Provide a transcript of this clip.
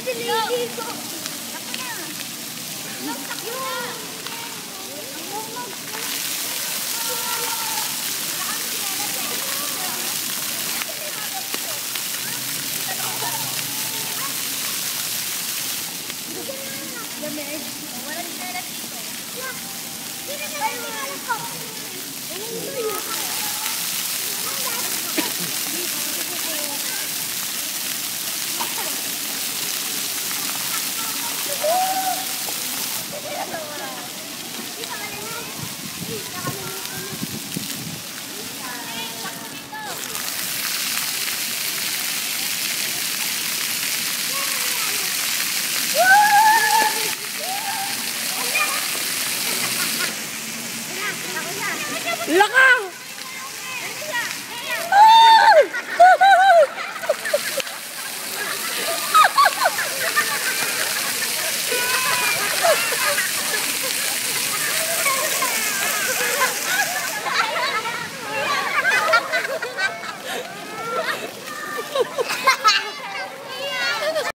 nililigo. Ako na. Takbo na. Lamig. Walang sinelas dito. Dito na yung sinelas ko.